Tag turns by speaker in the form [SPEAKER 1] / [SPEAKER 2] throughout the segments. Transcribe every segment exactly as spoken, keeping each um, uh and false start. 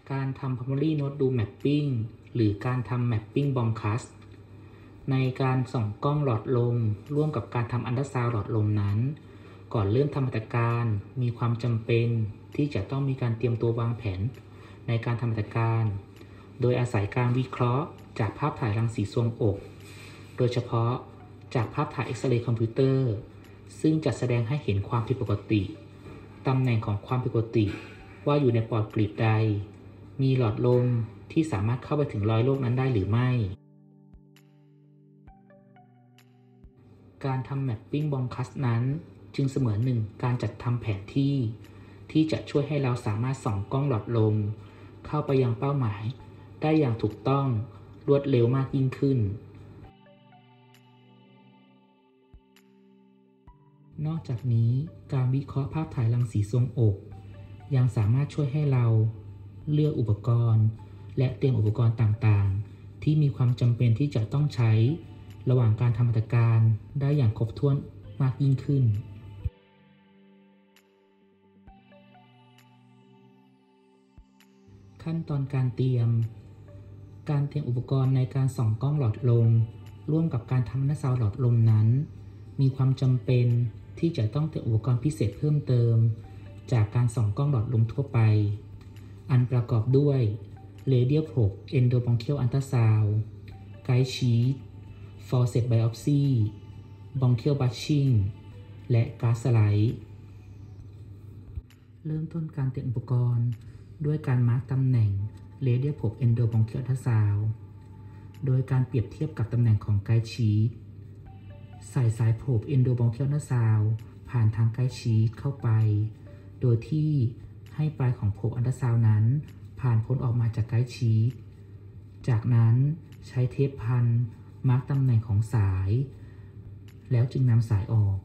[SPEAKER 1] การทำ primary node do mapping หรือการทำ mapping broadcast ในการส่องกล้องหลอดลมร่วมกับการทำอัลตราซาวด์หลอดลมนั้นก่อนเริ่มทำหัตถการมีความจำเป็นที่จะต้องมีการเตรียมตัววางแผนในการทำหัตถการโดยอาศัยการวิเคราะห์จากภาพถ่ายรังสีทรวงอกโดยเฉพาะจากภาพถ่ายเอ็กซเรย์คอมพิวเตอร์ซึ่งจะแสดงให้เห็นความผิดปกติตำแหน่งของความผิดปกติว่าอยู่ในปอดกลีบใดมีหลอดลมที่สามารถเข้าไปถึงรอยโรคนั้นได้หรือไม่การทำ mapping broadcast นั้นจึงเสมือนหนึ่งการจัดทำแผนที่ที่จะช่วยให้เราสามารถส่องกล้องหลอดลมเข้าไปยังเป้าหมายได้อย่างถูกต้องรวดเร็วมากยิ่งขึ้นนอกจากนี้การวิเคราะห์ภาพถ่ายรังสีทรวงอกยังสามารถช่วยให้เราเลือกอุปกรณ์และเตรียมอุปกรณ์ต่างๆที่มีความจำเป็นที่จะต้องใช้ระหว่างการทำหัตถการได้อย่างครบถ้วนมากยิ่งขึ้นขั้นตอนการเตรียมการเตรียมอุปกรณ์ในการส่องกล้องหลอดลมร่วมกับการทำอัลตราซาวด์หลอดลมนั้นมีความจำเป็นที่จะต้องเตรียมอุปกรณ์พิเศษเพิ่มเติมจากการส่องกล้องหลอดลมทั่วไปอันประกอบด้วย Radial Probe Endobronchial Ultrasound Guide Sheet Forceps Biopsy Bronchial Brushing และ Gas Slide เริ่มต้นการเตรียมอุปกรณ์ด้วยการมาร์กตำแหน่ง Radial Probe Endobronchial Ultrasound โดยการเปรียบเทียบกับตำแหน่งของ Guide Sheet ใส่สาย Probe Endobronchial Ultrasound ผ่านทาง Guide Sheet เข้าไปโดยที่ให้ปลายของ Probe Ultrasound นั้นผ่านพ้นออกมาจาก Guide Sheet จากนั้นใช้เทปพันมาร์กตำแหน่งของสายแล้วจึงนำสายออก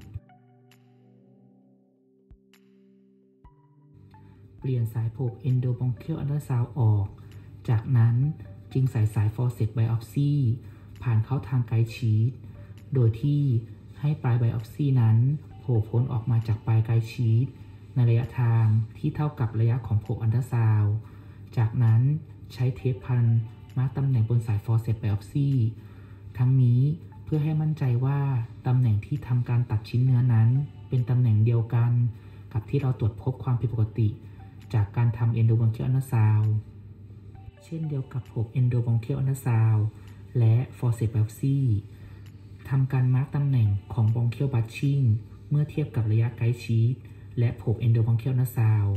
[SPEAKER 1] เปลี่ยนสาย Probe Endobronchial Ultrasound ออกจากนั้นจึงใส่สาย Forceps Biopsy ผ่านเข้าทาง Guide Sheet โดยที่ให้ปลาย Biopsy นั้นโผล่พ้นออกมาจากปลาย Guide Sheet ในระยะทางที่เท่ากับระยะของ Probe Ultrasound จากนั้นใช้เทปพันมาร์กตำแหน่งบนสาย Forceps Biopsy ทั้งนี้เพื่อให้มั่นใจว่าตำแหน่งที่ทำการตัดชิ้นเนื้อนั้นเป็นตำแหน่งเดียวกันกับที่เราตรวจพบความผิดปกติจากการทำ Endobronchial Ultrasound เช่นเดียวกับ Probe Endobronchial Ultrasound และ Forceps Biopsy ทำการมาร์กตำแหน่งของ Bronchial Brushing เมื่อเทียบกับระยะ Guide Sheet และ Probe Endobronchial Ultrasound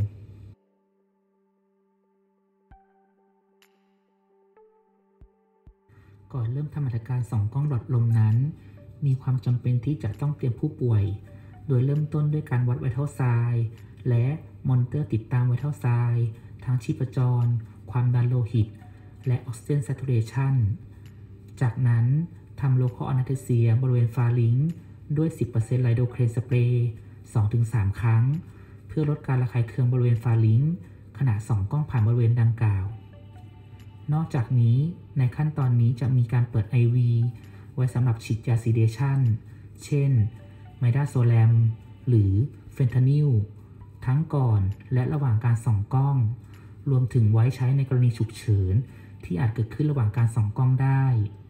[SPEAKER 1] ก่อนเริ่มทำหัตถการส่องกล้องหลอดลมนั้นมีความจำเป็นที่จะต้องเตรียมผู้ป่วยโดยเริ่มต้นด้วยการวัด Vital Sign และมอนิเตอร์ติดตาม Vital Sign ทั้งชีพจรความดันโลหิตและ Oxygen Saturation จากนั้นทำ Local Anesthesia บริเวณฟาริงด้วย สิบเปอร์เซ็นต์ Lidocaine Spray สองถึงสาม ครั้งเพื่อลดการระคายเคืองบริเวณฟาริงขณะส่องกล้องผ่านบริเวณดังกล่าวนอกจากนี้ในขั้นตอนนี้จะมีการเปิด ไอ วี ไว้สำหรับฉีดยาซีเดชันเช่นไมดาโซแลมหรือเฟนทานิลทั้งก่อนและระหว่างการส่องกล้องรวมถึงไว้ใช้ในกรณีฉุกเฉินที่อาจเกิดขึ้นระหว่างการส่องกล้องได้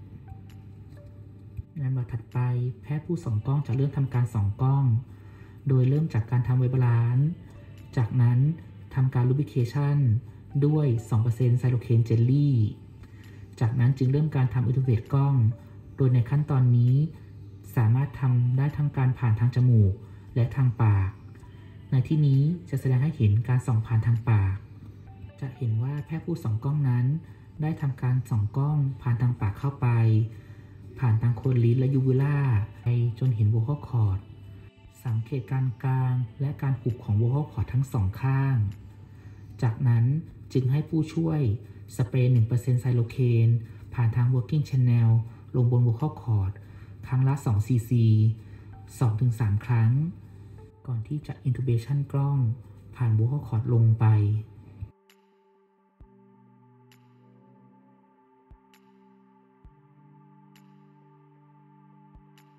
[SPEAKER 1] ในลำดับถัดไปแพทย์ผู้ส่องกล้องจะเริ่มทำการส่องกล้องโดยเริ่มจากการทำไวบาลานซ์จากนั้นทำการลูบริเคชันด้วย สองเปอร์เซ็นต์ ไซโลเคนเจลลี่จากนั้นจึงเริ่มการทำอินทูเบตกล้องโดยในขั้นตอนนี้สามารถทำได้ทั้งการผ่านทางจมูกและทางปากในที่นี้จะแสดงให้เห็นการส่องผ่านทางปากจะเห็นว่าแพทย์ผู้ส่องกล้องนั้นได้ทำการส่องกล้องผ่านทางปากเข้าไปผ่านทางโคนลิ้นและยูวูล่าไปจนเห็นโวคอลคอร์ดสังเกตการกลางและการหุบของโวคอลคอร์ดทั้งสองข้างจากนั้นจึงให้ผู้ช่วยสเปรย์ หนึ่งเปอร์เซ็นต์ ไซโลเคนผ่านทาง working channel ลงบน vocal cord ครั้งละ สอง ซี ซี สองถึงสาม ครั้งก่อนที่จะ intubation กล้องผ่าน vocal cord ลงไป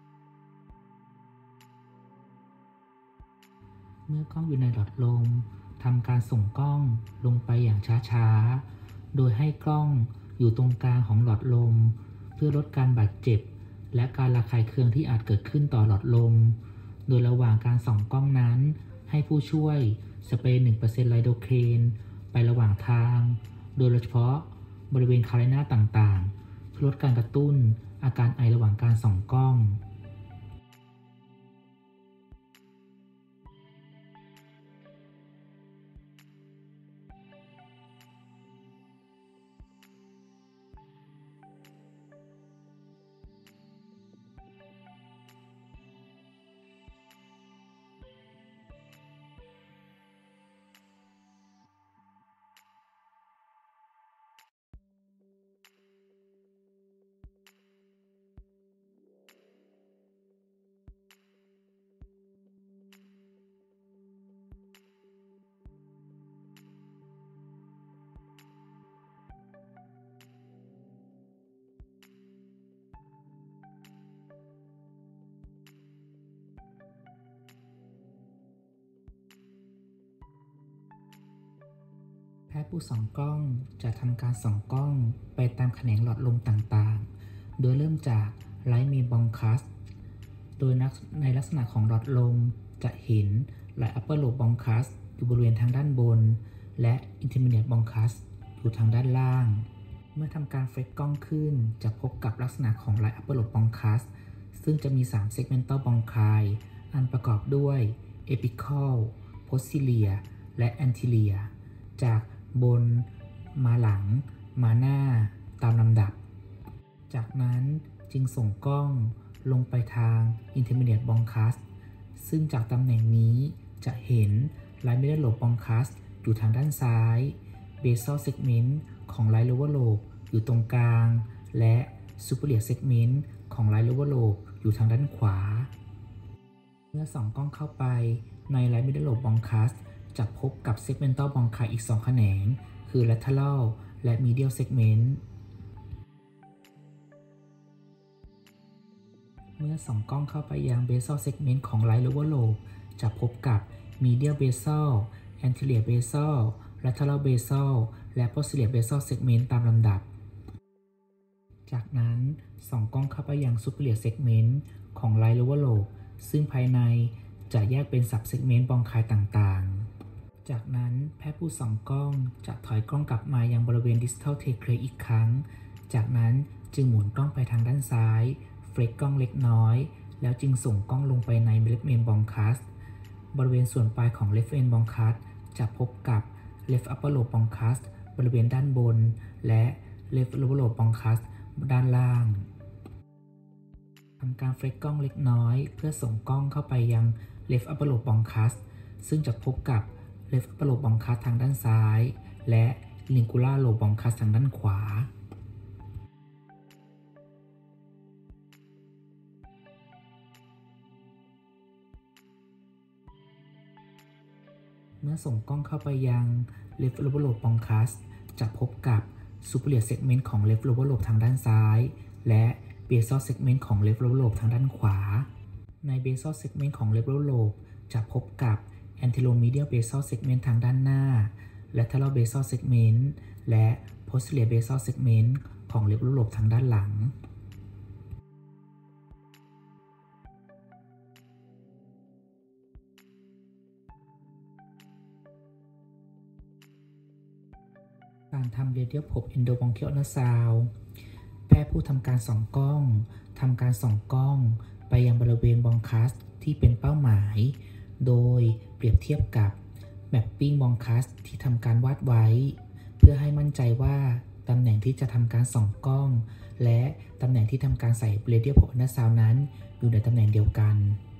[SPEAKER 1] เมื่อกล้องอยู่ในหลอดลมทำการส่งกล้องลงไปอย่างช้าๆโดยให้กล้องอยู่ตรงกลางของหลอดลมเพื่อลดการบาดเจ็บและการระคายเคืองที่อาจเกิดขึ้นต่อหลอดลมโดยระหว่างการส่องกล้องนั้นให้ผู้ช่วยสเปรย์ หนึ่งเปอร์เซ็นต์ ไลโดเคนไประหว่างทางโดยเฉพาะบริเวณคาริน่าต่างๆเพื่อลดการกระตุ้นอาการไอระหว่างการส่องกล้อง แพทย์ผู้ส่องกล้องจะทำการส่องกล้องไปตามแขนงหลอดลมต่างๆ โดยเริ่มจากไลท์เมนบองคัสโดยในลักษณะของหลอดลมจะเห็นไลท์อัปเปอร์โลบบองคัสอยู่บริเวณทางด้านบนและอินเทอร์มีเดียตบองคัสอยู่ทางด้านล่างเมื่อทำการเฟกกล้องขึ้นจะพบกับลักษณะของไลท์อัปเปอร์โลบบองคัสซึ่งจะมีสาม segmental bronchi อันประกอบด้วย apical posterior และ anterior จากบนมาหลังมาหน้าตามลำดับจากนั้นจึงส่งกล้องลงไปทาง intermediate bronchus ซึ่งจากตำแหน่งนี้จะเห็น right middle lobe bronchus อยู่ทางด้านซ้าย basal segment ของ right lower lobe อยู่ตรงกลางและ superior segment ของ right lower lobe อยู่ทางด้านขวาเมื่อส่องกล้องเข้าไปใน right middle lobe bronchusจะพบกับ segmental bronchi อีกสองแขนงคือ lateral และ medial segment เมื่อส่องกล้องเข้าไปยัง basal segment ของ right lower lobe จะพบกับ medial basal anterior basal lateral basal และ posterior basal segment ตามลำดับจากนั้นส่องกล้องเข้าไปยัง superior segment ของ right lower lobe ซึ่งภายในจะแยกเป็น sub segment bronchi ต่างๆจากนั้นแพทย์ผู้ส่องกล้องจะถอยกล้องกลับมายังบริเวณ distal trachea อีกครั้งจากนั้นจึงหมุนกล้องไปทางด้านซ้ายเฟลกกล้องเล็กน้อยแล้วจึงส่งกล้องลงไปใน left main bronchus บริเวณส่วนปลายของ left main bronchus จะพบกับ left upper lobe bronchus บริเวณด้านบนและ left lower lobe bronchus ด้านล่างทำการเฟลกกล้องเล็กน้อยเพื่อส่งกล้องเข้าไปยัง left upper lobe bronchus ซึ่งจะพบกับ left upper lobe bronchus ทางด้านซ้ายและ lingular lobe bronchus ทางด้านขวาเมื่อส่งกล้องเข้าไปยัง left lower lobe bronchus จะพบกับ superior segment ของ left lower lobe ทางด้านซ้ายและ basal segment ของ left lower lobe ทางด้านขวาใน basal segment ของ left lower lobe จะพบกับ anteromedial basal segment ทางด้านหน้า lateral basal segment และ posterior basal segment ของ left lower lobe ทางด้านหลังการทำ radial probe endobronchial ultrasound แพทย์ผู้ทำการส่องกล้องทำการส่องกล้องไปยังบริเวณบองคัสที่เป็นเป้าหมายโดยเปรียบเทียบกับ mapping บองคัสที่ทำการวาดไว้เพื่อให้มั่นใจว่าตำแหน่งที่จะทำการส่องกล้องและตำแหน่งที่ทำการใส่ radial probe ultrasound นั้นอยู่ในตำแหน่งเดียวกัน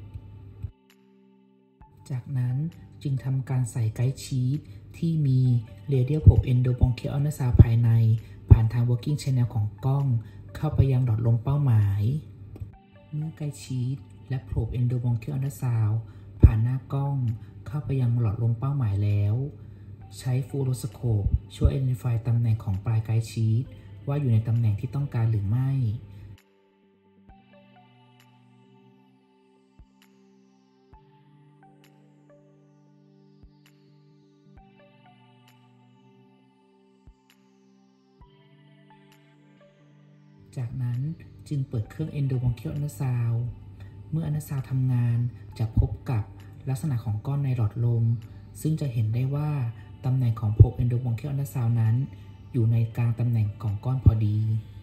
[SPEAKER 1] จากนั้นจึงทำการใส่ไกด์ชีทที่มี radial probe endobronchial ultrasound ภายในผ่านทาง working channel ของกล้องเข้าไปยังหลอดลมเป้าหมายเมื่อไกด์ชีทและ probe endobronchial ultrasound ผ่านหน้ากล้องเข้าไปยังหลอดลมเป้าหมายแล้วใช้ fluoroscope ช่วย identify ตำแหน่งของปลายไกด์ชีทว่าอยู่ในตำแหน่งที่ต้องการหรือไม่จากนั้นจึงเปิดเครื่อง endobronchial ultrasound เมื่ออัลตราซาวด์ทำงานจะพบกับลักษณะของก้อนในหลอดลมซึ่งจะเห็นได้ว่าตำแหน่งของ probe endobronchial ultrasound นั้นอยู่ในกลางตำแหน่งของก้อนพอดี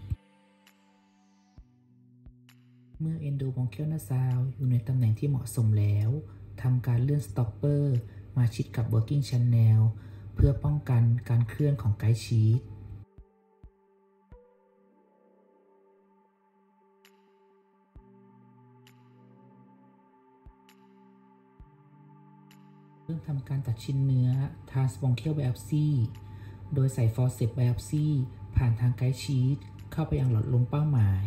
[SPEAKER 1] เมื่อ endobronchial ultrasound อยู่ในตำแหน่งที่เหมาะสมแล้วทำการเลื่อน stopper มาชิดกับ working channel เพื่อป้องกันการเคลื่อนของไกด์ชีทเริ่มทำการตัดชิ้นเนื้อ transbronchial biopsy โดยใส่ forceps biopsy ผ่านทางไกด์ชีทเข้าไปยังหลอดลมเป้าหมาย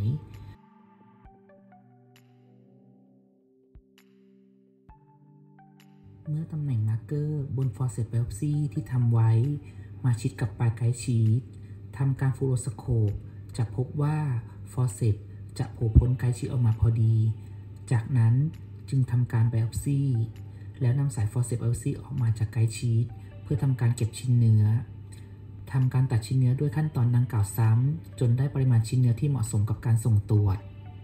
[SPEAKER 1] เมื่อตำแหน่งมาร์กเกอร์บน forceps biopsy ที่ทำไว้มาชิดกับปลายไกด์ชีททำการฟลูโรสโคปจะพบว่า forceps จะโผล่พ้นไกด์ชีทออกมาพอดีจากนั้นจึงทำการ biopsy แล้วนำสาย forceps biopsy ออกมาจากไกด์ชีทเพื่อทำการเก็บชิ้นเนื้อทำการตัดชิ้นเนื้อด้วยขั้นตอนดังกล่าวซ้ำจนได้ปริมาณชิ้นเนื้อที่เหมาะสมกับการส่งตรวจ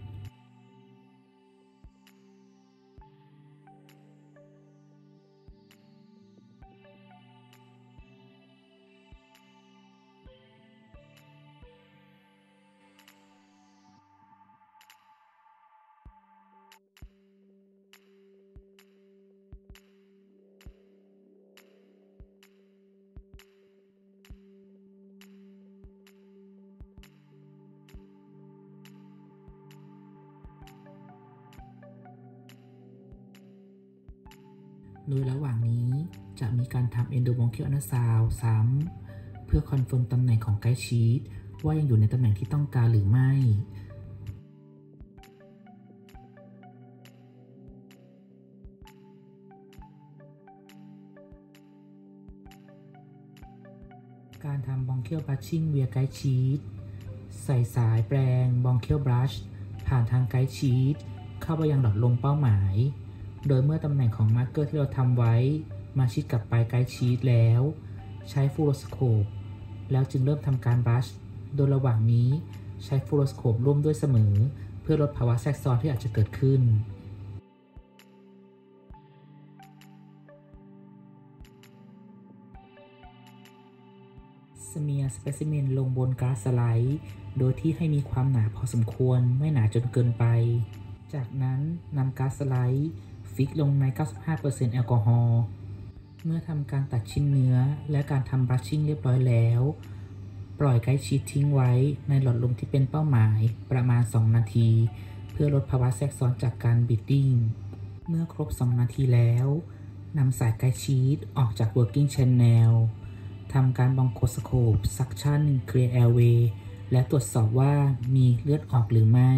[SPEAKER 1] โดยระหว่างนี้จะมีการทำ endobronchial ultrasound ซ้ำเพื่อคอนเฟิร์มตำแหน่งของไกด์ชีทว่ายังอยู่ในตำแหน่งที่ต้องการหรือไม่การทำ bronchial brushing via guide sheet ใส่สายแปรง bronchial brush ผ่านทางไกด์ชีทเข้าไปยังหลอดลมเป้าหมายโดยเมื่อตำแหน่งของมาร์กเกอร์ที่เราทำไว้มาชิดกับปลายไกด์ชีทแล้วใช้ฟลูโรสโคปแล้วจึงเริ่มทำการบรัชโดยระหว่างนี้ใช้ฟลูโรสโคปร่วมด้วยเสมอเพื่อลดภาวะแทรกซ้อนที่อาจจะเกิดขึ้นสเมียร์สเปซิเมนลงบนก๊าซสไลด์โดยที่ให้มีความหนาพอสมควรไม่หนาจนเกินไปจากนั้นนำก๊าซสไลด์ฟิกลงใน เก้าสิบห้าเปอร์เซ็นต์ แอลกอฮอล์เมื่อทำการตัดชิ้นเนื้อและการทำบรัชชิ่งเรียบร้อยแล้วปล่อยไกด์ชีททิ้งไว้ในหลอดลมที่เป็นเป้าหมายประมาณสองนาทีเพื่อลดภาวะแทรกซ้อนจากการบีดดิ้งเมื่อครบสองนาทีแล้วนำสายไกด์ชีทออกจาก working channel ทำการบองโคสโคป suction clear airway และตรวจสอบว่ามีเลือดออกหรือไม่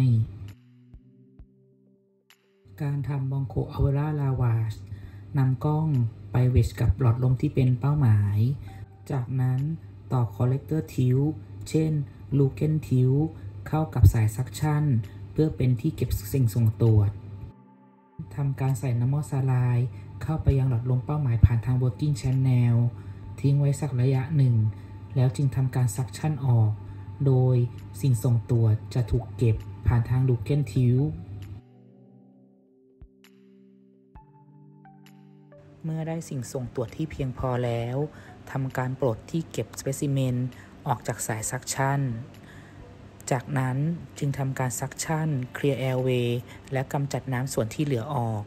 [SPEAKER 1] การทำบองโคอัลเวล่าลาวาชนำกล้องไปเวชกับหลอดลมที่เป็นเป้าหมายจากนั้นต่อคอลเลกเตอร์ทิวเช่นลูเกนทิวเข้ากับสายซักชั่นเพื่อเป็นที่เก็บสิ่งส่งตรวจทำการใส่น้ำมอสซาไลน์เข้าไปยังหลอดลมเป้าหมายผ่านทาง working channel ทิ้งไว้สักระยะหนึ่งแล้วจึงทำการซักชั่นออกโดยสิ่งส่งตรวจจะถูกเก็บผ่านทางลูเกนทิวเมื่อได้สิ่งส่งตรวจที่เพียงพอแล้วทำการปลดที่เก็บสเปซิเมนออกจากสายซักชั่นจากนั้นจึงทำการซักชั่นเคลียร์แอร์เวย์และกำจัดน้ำส่วนที่เหลือออก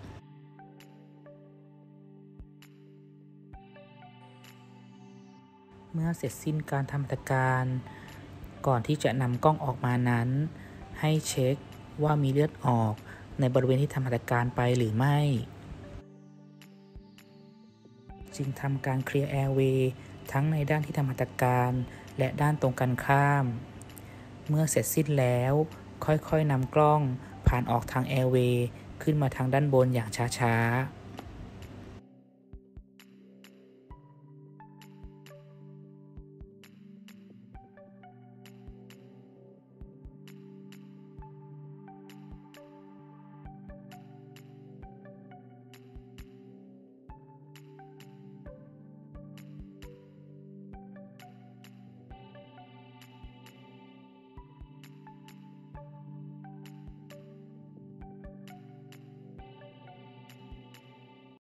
[SPEAKER 1] เมื่อเสร็จสิ้นการทำหัตถการก่อนที่จะนำกล้องออกมานั้นให้เช็คว่ามีเลือดออกในบริเวณที่ทำหัตถการไปหรือไม่จึงทำการเคลียร์แอร์เวย์ทั้งในด้านที่ทำหัตถการและด้านตรงกันข้ามเมื่อเสร็จสิ้นแล้วค่อยๆนำกล้องผ่านออกทางแอร์เวย์ขึ้นมาทางด้านบนอย่างช้าๆ